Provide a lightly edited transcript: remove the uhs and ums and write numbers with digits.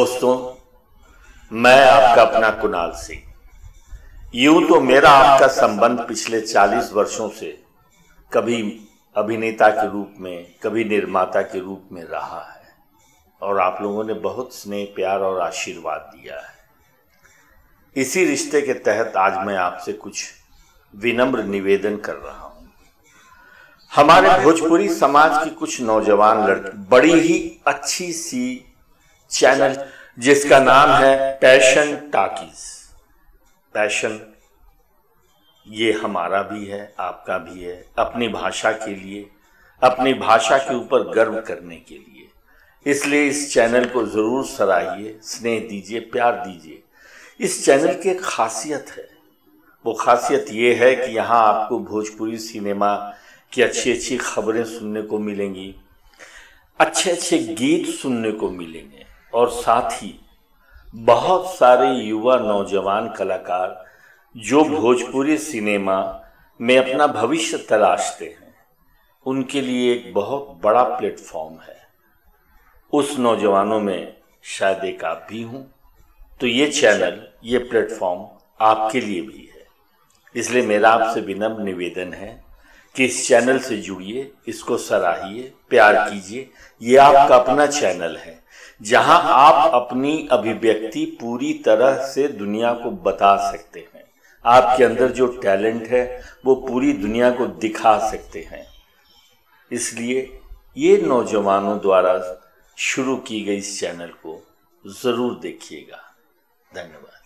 दोस्तों, मैं आपका अपना कुणाल सिंह। यूं तो मेरा आपका संबंध पिछले 40 वर्षों से कभी अभिनेता के रूप में, कभी निर्माता के रूप में रहा है और आप लोगों ने बहुत स्नेह, प्यार और आशीर्वाद दिया है। इसी रिश्ते के तहत आज मैं आपसे कुछ विनम्र निवेदन कर रहा हूं। हमारे भोजपुरी समाज की कुछ नौजवान लड़की बड़ी ही अच्छी सी चैनल जिसका नाम है पैशन टाकीज। पैशन ये हमारा भी है, आपका भी है, अपनी भाषा के लिए, अपनी भाषा के ऊपर गर्व करने के लिए। इसलिए इस चैनल को जरूर सराहिए, स्नेह दीजिए, प्यार दीजिए। इस चैनल की एक खासियत है, वो खासियत ये है कि यहाँ आपको भोजपुरी सिनेमा की अच्छी अच्छी खबरें सुनने को मिलेंगी, अच्छे अच्छे गीत सुनने को मिलेंगे और साथ ही बहुत सारे युवा नौजवान कलाकार जो भोजपुरी सिनेमा में अपना भविष्य तलाशते हैं, उनके लिए एक बहुत बड़ा प्लेटफॉर्म है। उस नौजवानों में शायद एक आप भी हूं, तो ये चैनल, ये प्लेटफॉर्म आपके लिए भी है। इसलिए मेरा आपसे विनम्र निवेदन है कि इस चैनल से जुड़िए, इसको सराहिए, प्यार कीजिए। ये आपका अपना चैनल है जहां आप अपनी अभिव्यक्ति पूरी तरह से दुनिया को बता सकते हैं। आपके अंदर जो टैलेंट है वो पूरी दुनिया को दिखा सकते हैं। इसलिए ये नौजवानों द्वारा शुरू की गई इस चैनल को जरूर देखिएगा। धन्यवाद।